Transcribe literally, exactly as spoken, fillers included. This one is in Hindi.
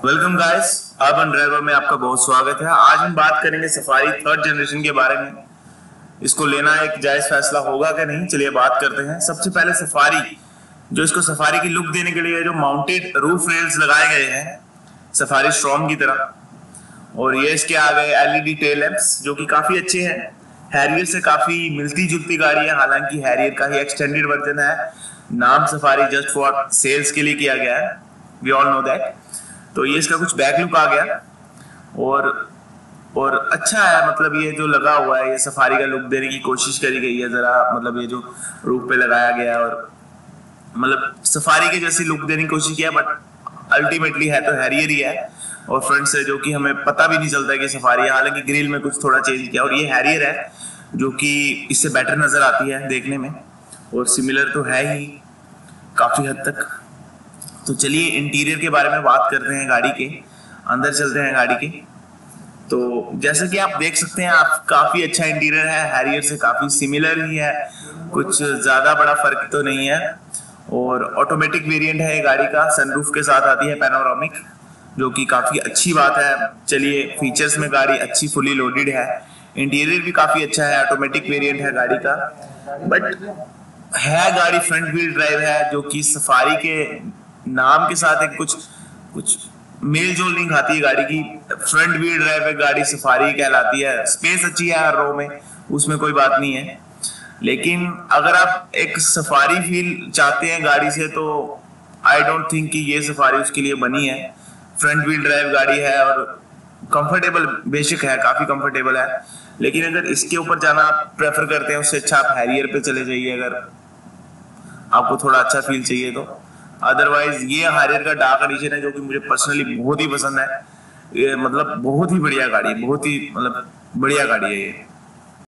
वेलकम गाइस, अर्बन ड्राइवर में आपका बहुत स्वागत है। आज हम बात करेंगे सफारी थर्ड जनरेशन के बारे में। इसको लेना एक जायज फैसला होगा कि नहीं, चलिए बात करते हैं। सबसे पहले सफारी, जो इसको सफारी की लुक देने के लिए जो माउंटेड रूफ रेल्स लगाए गए हैं सफारी स्ट्रॉम की तरह, और ये इसके आ गए एलईडी टेल लैंप्स जो कि काफी अच्छे हैं। हैरियर से काफी मिलती जुलती गाड़ी है, हालांकि हैरियर का ही एक्सटेंडेड वर्जन है। नाम सफारी जस्ट फॉर सेल्स के लिए किया गया है, वी ऑल नो दैट। तो ये इसका कुछ बैक लुक आ गया और और अच्छा है, मतलब ये जो लगा हुआ है ये सफारी का लुक देने की कोशिश करी गई है जरा, मतलब ये जो रूफ पे लगाया गया है और मतलब सफारी के जैसी लुक देने की कोशिश किया, बट अल्टीमेटली है तो हैरियर ही है। और फ्रंट से जो कि हमें पता भी नहीं चलता है कि सफारी है, हालांकि ग्रिल में कुछ थोड़ा चेंज किया और ये हैरियर है जो कि इससे बेटर नजर आती है देखने में, और सिमिलर तो है ही काफी हद तक। तो चलिए इंटीरियर के बारे में बात करते हैं, गाड़ी के अंदर चलते हैं गाड़ी के। तो जैसे कि आप देख सकते हैं, आप काफी अच्छा इंटीरियर है, हैरियर से काफी सिमिलर ही है, कुछ ज्यादा बड़ा फर्क तो नहीं है। और ऑटोमेटिक वेरिएंट है ये गाड़ी का, सनरूफ के साथ आती है पैनोरामिक, जो कि काफी अच्छी बात है। चलिए फीचर्स में गाड़ी अच्छी फुली लोडेड है, इंटीरियर भी काफी अच्छा है, ऑटोमेटिक वेरिएंट है गाड़ी का। बट है गाड़ी फ्रंट व्हील ड्राइव है, जो कि सफारी के नाम के साथ एक कुछ कुछ मेल जोल नहीं खाती है गाड़ी की। फ्रंट व्हील ड्राइव है गाड़ी, सफारी कहलाती है। स्पेस अच्छी है हर रो में, उसमें कोई बात नहीं है, लेकिन अगर आप एक सफारी फील चाहते हैं गाड़ी से तो आई डोंट थिंक कि ये सफारी उसके लिए बनी है। फ्रंट व्हील ड्राइव गाड़ी है और कंफर्टेबल बेशक है, काफी कंफर्टेबल है, लेकिन अगर इसके ऊपर जाना आप प्रेफर करते हैं उससे अच्छा आप हैरियर पे चले जाइए अगर आपको थोड़ा अच्छा फील चाहिए तो। अदरवाइज ये हैरियर का डार्क एडिशन है जो कि मुझे पर्सनली बहुत ही पसंद है। ये मतलब बहुत ही बढ़िया गाड़ी है, बहुत ही मतलब बढ़िया गाड़ी है ये।